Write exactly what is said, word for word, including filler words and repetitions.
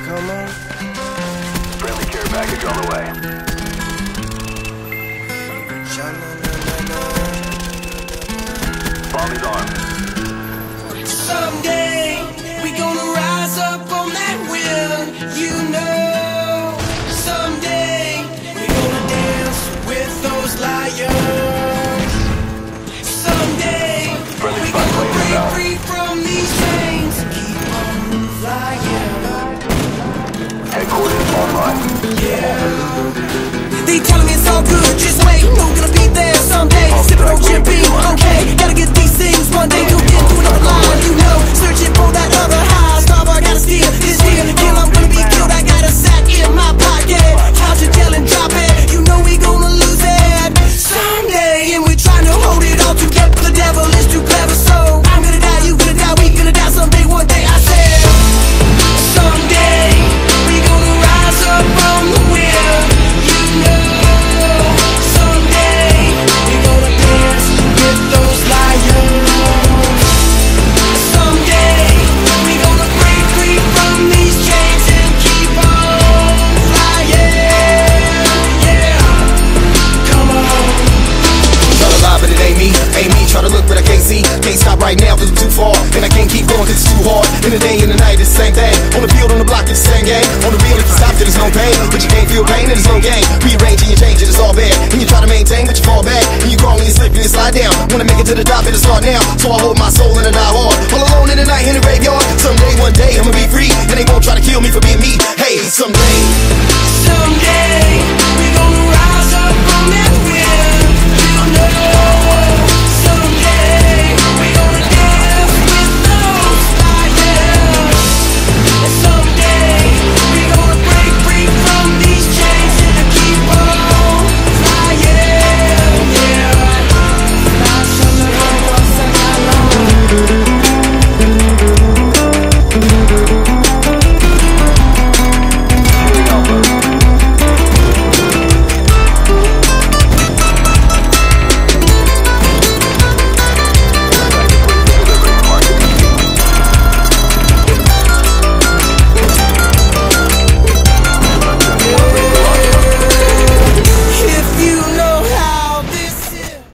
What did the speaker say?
Come on. Friendly care package on the way. Bomb is armed. Someday we gonna rise up on that wheel, you know. Someday we gonna dance with those lions. Someday we gonna break free from these chains, keep on flying. Headquarters online. Yeah. They telling me it's all good, just wait. We're gonna be there someday. Sipping on Jim Beam, okay. Gotta get these things one day. Tune into another line, you know. Searching for that other high. Starboard, gotta steal this here. Kill, I'm gonna be killed. I got a sack in my pocket. Count your tail and drop it. You know we gonna lose it someday. And we're trying to hold it all together. The devil is too clever, so I'm gonna die, you gonna die, we gonna die someday. One day I said, someday we gonna rise up from the wheel, you know. Someday we gonna dance with those lions. Someday we gonna break free from these chains and keep on flying. Yeah, come on. Try to lie, but it ain't me, ain't me. Try to look, but I can't see. Can't stop right now cause I'm too far, and I can't keep going cause it's too hard. In the day and the night it's the same thing. On the field, on the block it's the same game. On the real if you stop it, there's no pain. But you can't feel pain and there's no gain. Rearranging and changing, it's all bad. And you try to maintain but you fall back. And you crawl and you slip and you slide down. Wanna make it to the top, it'll start now. So I hold my soul and I die hard. All alone in the night in the graveyard.